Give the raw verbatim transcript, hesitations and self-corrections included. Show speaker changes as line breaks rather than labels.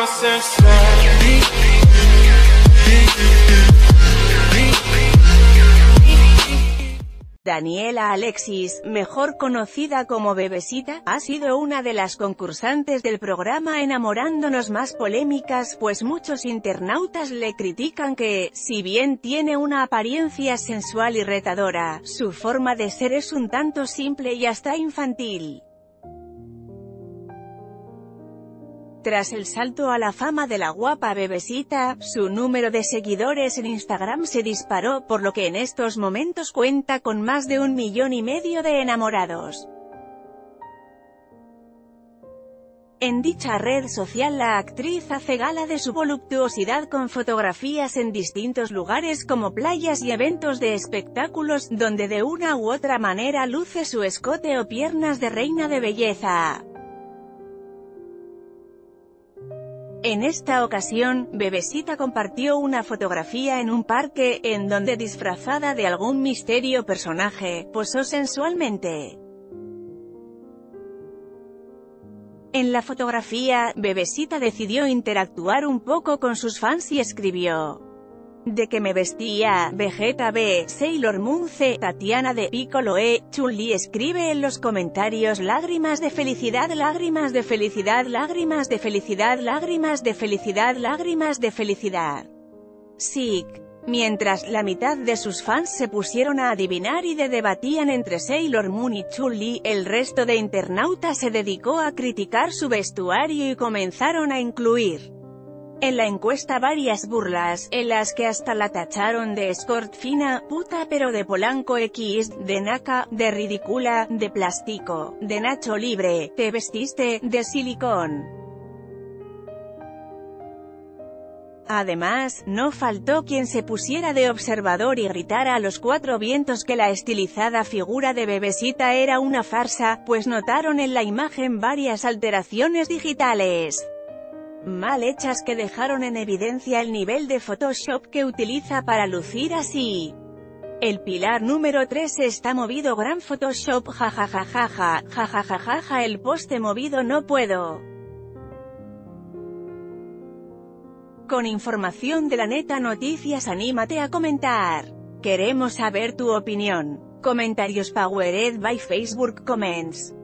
Daniela Alexis, mejor conocida como Bebesita, ha sido una de las concursantes del programa Enamorándonos más polémicas, pues muchos internautas le critican que, si bien tiene una apariencia sensual y retadora, su forma de ser es un tanto simple y hasta infantil. Tras el salto a la fama de la guapa Bebesita, su número de seguidores en Instagram se disparó, por lo que en estos momentos cuenta con más de un millón y medio de enamorados. En dicha red social la actriz hace gala de su voluptuosidad con fotografías en distintos lugares como playas y eventos de espectáculos, donde de una u otra manera luce su escote o piernas de reina de belleza. En esta ocasión, Bebesita compartió una fotografía en un parque, en donde disfrazada de algún misterio personaje, posó sensualmente. En la fotografía, Bebesita decidió interactuar un poco con sus fans y escribió: "De que me vestía, Vegeta B, Sailor Moon C, Tatiana de Piccolo E, Chun-Li escribe en los comentarios lágrimas de felicidad, lágrimas de felicidad, lágrimas de felicidad, lágrimas de felicidad, lágrimas de felicidad. Sick". Mientras la mitad de sus fans se pusieron a adivinar y de debatían entre Sailor Moon y Chun-Li, el resto de internautas se dedicó a criticar su vestuario y comenzaron a incluir en la encuesta varias burlas, en las que hasta la tacharon de escort fina, puta pero de Polanco X, de naca, de ridícula, de plástico, de Nacho Libre, te vestiste, de silicón. Además, no faltó quien se pusiera de observador y gritara a los cuatro vientos que la estilizada figura de Bebesita era una farsa, pues notaron en la imagen varias alteraciones digitales mal hechas que dejaron en evidencia el nivel de Photoshop que utiliza para lucir así. El pilar número tres está movido, gran Photoshop, jajajajaja, jajajajaja, el poste movido, no puedo. Con información de La Neta Noticias, anímate a comentar. Queremos saber tu opinión. Comentarios powered by Facebook Comments.